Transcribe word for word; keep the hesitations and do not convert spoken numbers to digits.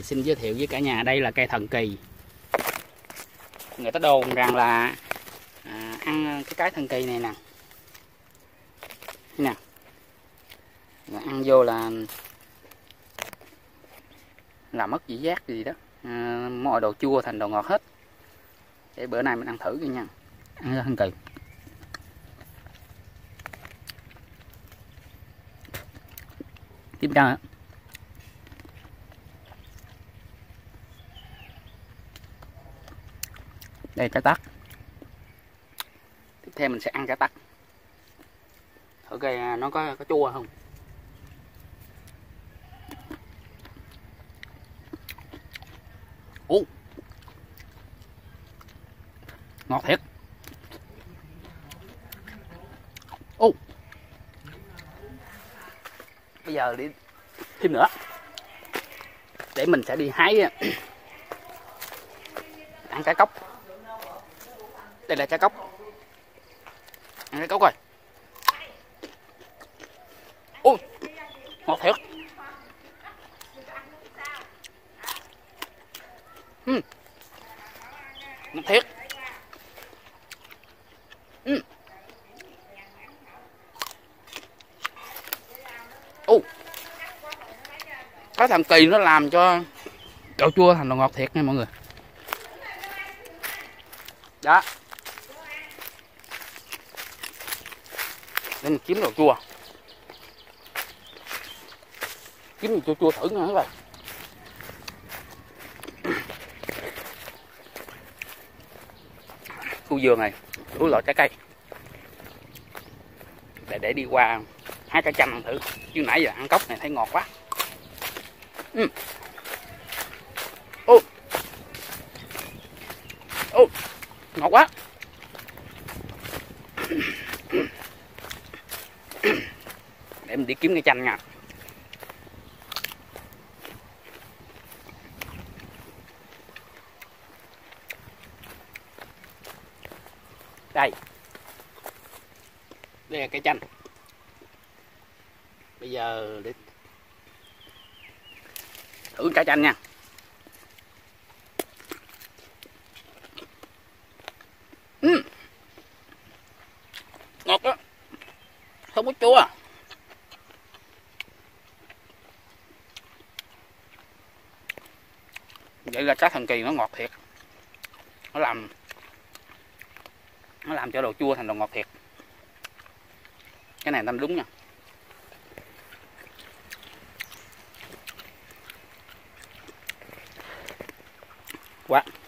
xin giới thiệu với cả nhà, đây là cây thần kỳ. Người ta đồn rằng là à, ăn cái trái thần kỳ này nè, nè, rồi ăn vô là là mất vị giác gì đó, à, mọi đồ chua thành đồ ngọt hết. Để bữa nay mình ăn thử coi nha, ăn thần kỳ. Tiếp ra đây trái tắc. Tiếp theo mình sẽ ăn trái tắc, thử coi nó có có chua không. Ồ, ngọt thiệt. Ồ, bây giờ đi thêm nữa, để mình sẽ đi hái ăn trái cóc. Đây là trái cóc, ăn trái cóc rồi. Ôi, ngọt thiệt. uhm. Ngọt thiệt. uhm. Ồ, cái thần kỳ nó làm cho đồ chua thành đồ ngọt thiệt nha mọi người. Đó, để mình kiếm đồ chua, kiếm đồ chua chua thử nha các bạn. Khu vườn này đủ loại trái cây, để để đi qua hái trái chanh thử, chứ nãy giờ ăn cốc này thấy ngọt quá. uhm. Ô, ô, ngọt quá. Để mình đi kiếm cái chanh nha. Đây, đây là cây chanh. Bây giờ để thử trái chanh nha. uhm. Ngọt đó, không có chua. Vậy là trái thần kỳ nó ngọt thiệt, nó làm nó làm cho đồ chua thành đồ ngọt thiệt. Cái này tâm đúng nha. Quá